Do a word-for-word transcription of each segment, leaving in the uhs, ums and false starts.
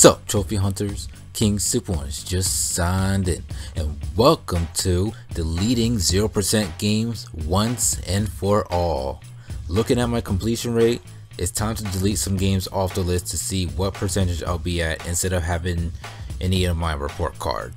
Sup, trophy hunters? King Super Ones just signed in, and welcome to deleting zero percent games once and for all. Looking at my completion rate, it's time to delete some games off the list to see what percentage I'll be at instead of having any of my report card.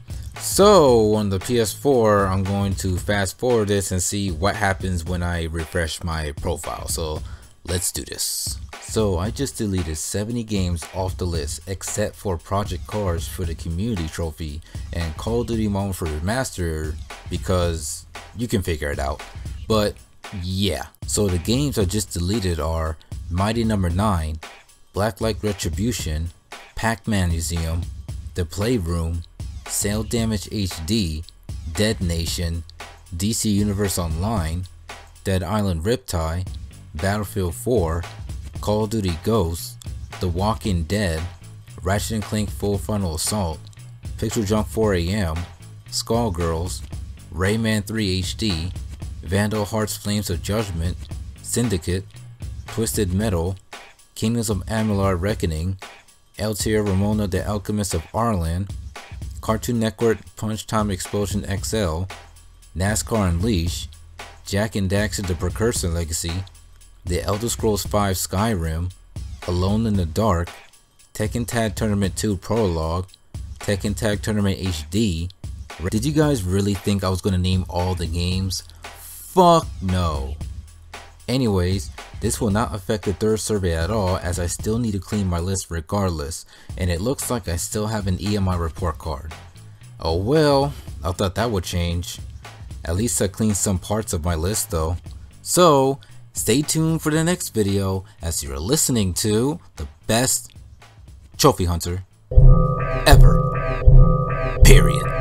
So on the P S four, I'm going to fast forward this and see what happens when I refresh my profile. So let's do this. So I just deleted seventy games off the list except for Project Cars for the community trophy and Call of Duty Modern Warfare Remastered because you can figure it out. But yeah, so the games I just deleted are Mighty Number nine, Blacklight Retribution, Pac-Man Museum, The Playroom, Sail Damage H D, Dead Nation, D C Universe Online, Dead Island Riptide, Battlefield four, Call of Duty Ghosts, The Walking Dead, Ratchet and Clank Full Frontal Assault, Pixel Junk four A M, Skullgirls, Rayman three H D, Vandal Hearts Flames of Judgment, Syndicate, Twisted Metal, Kingdoms of Amalur Reckoning, Altair Ramona the Alchemist of Arlan, Cartoon Network Punch Time Explosion X L, NASCAR Unleashed, Jak and Daxter The Precursor Legacy, The Elder Scrolls five Skyrim, Alone in the Dark, Tekken Tag Tournament two Prologue, Tekken Tag Tournament H D. Did you guys really think I was going to name all the games? Fuck no. Anyways, this will not affect the third survey at all as I still need to clean my list regardless, and it looks like I still have an E on my report card. Oh well, I thought that would change. At least I cleaned some parts of my list though. So, stay tuned for the next video as you're listening to the best trophy hunter ever. Period.